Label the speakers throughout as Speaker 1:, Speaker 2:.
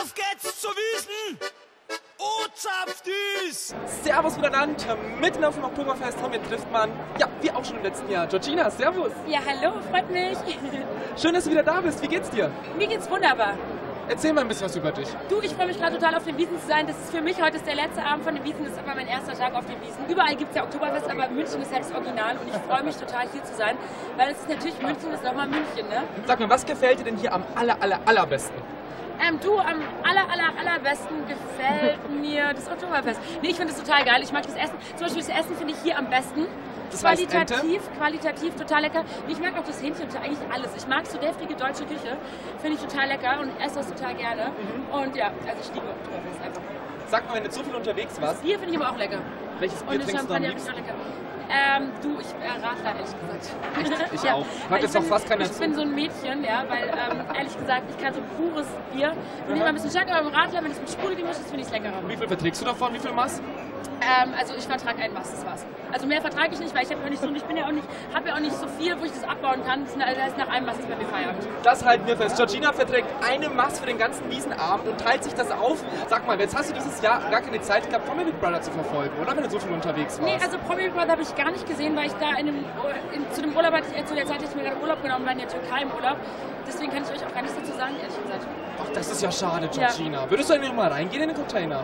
Speaker 1: Auf geht's zur Wiesn! Oh, zapftüs!
Speaker 2: Servus miteinander, mitten auf dem Oktoberfest haben wir trifft man, ja, wie auch schon im letzten Jahr. Georgina, servus!
Speaker 3: Ja, hallo, freut mich.
Speaker 2: Schön, dass du wieder da bist, wie geht's dir?
Speaker 3: Mir geht's wunderbar.
Speaker 2: Erzähl mal ein bisschen was über dich.
Speaker 3: Du, ich freue mich gerade total auf den Wiesn zu sein. Das ist für mich heute ist der letzte Abend von den Wiesn, das ist aber mein erster Tag auf den Wiesn. Überall gibt es ja Oktoberfest, aber München ist halt das Original und ich freue mich total hier zu sein, weil es ist natürlich München, ist nochmal München, ne?
Speaker 2: Sag mal, was gefällt dir denn hier am allerbesten?
Speaker 3: Du, am allerbesten gefällt mir das Oktoberfest. Nee, ich finde es total geil. Ich mag das Essen. Zum Beispiel das Essen finde ich hier am besten.
Speaker 2: Das heißt
Speaker 3: Qualitativ total lecker. Ich mag auch das Hähnchen, eigentlich alles. Ich mag so deftige deutsche Küche. Finde ich total lecker und esse das total gerne. Und ja, also ich liebe Oktoberfest einfach.
Speaker 2: Sag mal, wenn du so viel unterwegs warst.
Speaker 3: Das Bier finde ich aber auch lecker.
Speaker 2: Welches Bier trinkst du am liebsten?
Speaker 3: Du, ich Radler, ehrlich gesagt.
Speaker 2: Ich auch. Mag jetzt auch fast keiner
Speaker 3: Ich
Speaker 2: zu.
Speaker 3: bin so ein Mädchen, ja, weil ehrlich gesagt, ich kann so pures Bier. Und immer ein bisschen stärker, aber im Radler, wenn es mit Sprudel gemischt ist, finde ich es leckerer.
Speaker 2: Wie viel verträgst du davon? Wie viel Maß?
Speaker 3: Also ich vertrage ein Maß, das war's. Also mehr vertrage ich nicht, weil ich habe ja nicht so, ich bin ja auch nicht, habe ja auch nicht so viel, wo ich das abbauen kann. Das heißt, nach einem Maß ist bei mir Feierabend.
Speaker 2: Das halten wir fest. Georgina verträgt eine Maß für den ganzen Wiesenabend und teilt sich das auf. Sag mal, jetzt hast du dieses Jahr gar keine Zeit gehabt, Promi Big Brother zu verfolgen, oder? Wenn du so viel unterwegs warst.
Speaker 3: Nee, also Promi Big Brother habe ich gar nicht gesehen, weil ich da zu dem Urlaub, zu der Zeit hatte ich mir gerade Urlaub genommen, war in der Türkei im Urlaub. Deswegen kann ich euch auch gar nichts dazu sagen, ehrlich gesagt.
Speaker 2: Ach, das ist ja schade, Georgina. Ja. Würdest du eigentlich mal reingehen in den Container?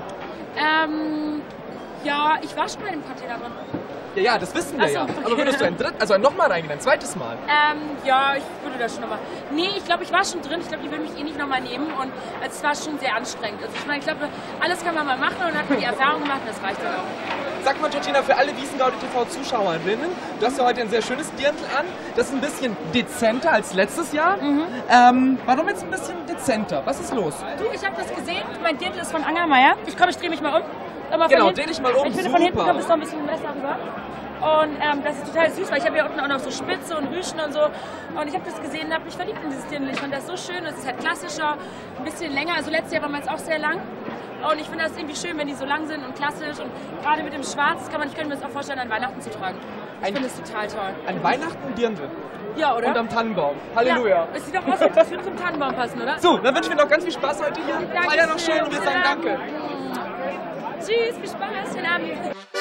Speaker 3: Ja, ich war schon mal im Container drin.
Speaker 2: Ja, das wissen wir ja.
Speaker 3: Okay.
Speaker 2: Aber würdest du nochmal reingehen, ein zweites Mal?
Speaker 3: Ja, ich würde das schon nochmal. Nee, ich glaube, ich war schon drin. Ich glaube, die würden mich eh nicht nochmal nehmen. Und es war schon sehr anstrengend. Also ich meine, ich glaube, alles kann man mal machen und hat man die Erfahrung gemacht, das reicht dann auch.
Speaker 2: Sag mal, Georgina, für alle Wiesengaude TV-Zuschauerinnen, du hast ja heute ein sehr schönes Dirndl an. Das ist ein bisschen dezenter als letztes Jahr. Warum jetzt ein bisschen dezenter? Was ist los?
Speaker 3: Du, ich habe das gesehen. Mein Dirndl ist von Angermeier. Ich drehe mich mal um.
Speaker 2: Genau, dreh dich mal um.
Speaker 3: Ich finde, von hinten kommt es noch ein bisschen besser rüber. Und das ist total süß, weil ich habe hier unten auch noch so Spitze und Rüschen und so. Und ich habe das gesehen und habe mich verliebt in dieses Dirndl. Ich fand das so schön. Es ist halt klassischer, ein bisschen länger. Also letztes Jahr war meins auch sehr lang. Und ich finde das irgendwie schön, wenn die so lang sind und klassisch. Und gerade mit dem Schwarz ich könnte mir das auch vorstellen, an Weihnachten zu tragen. Ich finde es total toll.
Speaker 2: An Weihnachten Dirndl?
Speaker 3: Ja, oder?
Speaker 2: Und am Tannenbaum. Halleluja.
Speaker 3: Ja, es sieht doch aus, als würde zum Tannenbaum passen, oder?
Speaker 2: So, dann wünschen wir noch ganz viel Spaß heute hier. Feier noch schön und wir sagen Danke.
Speaker 3: Tschüss, viel Spaß, schönen Abend.